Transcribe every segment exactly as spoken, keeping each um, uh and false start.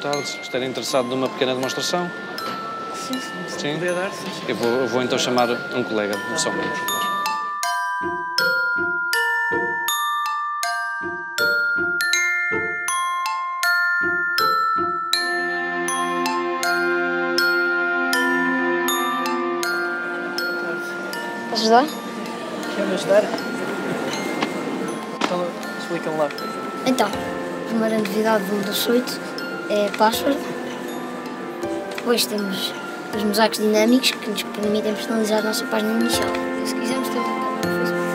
tarde. Estaria interessado numa pequena demonstração? Sim, sim. Sim? Podia dar, sim. Eu vou, eu vou então chamar um colega, só um minuto. Posso ajudar? Quer-me ajudar? Então, explica-me lá. Então, a primeira novidade do Windows oito é a password. Depois temos os mosaicos dinâmicos que nos permitem personalizar a nossa página inicial. E se quisermos temos um Facebook.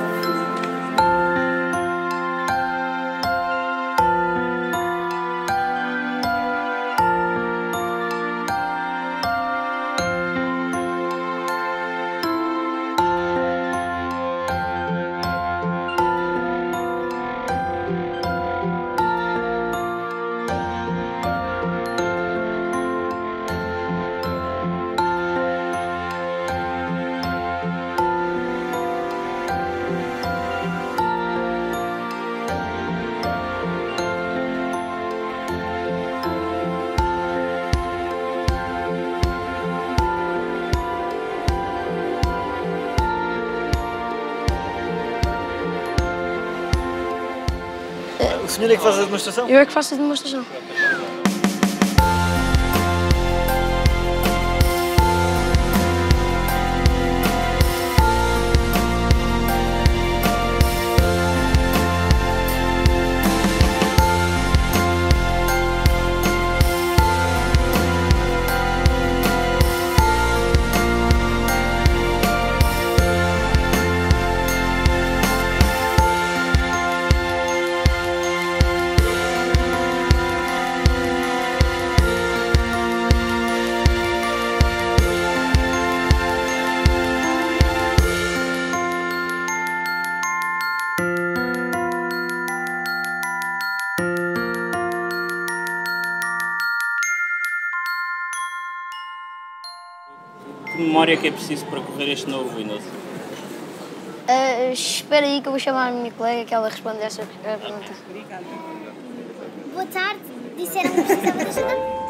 O senhor é que faz a demonstração? Eu é que faço a demonstração. Que memória é que é preciso para correr este novo Windows? Uh, espera aí que eu vou chamar a minha colega que ela responde essa pergunta. Boa tarde. Disseram que precisava de ajuda?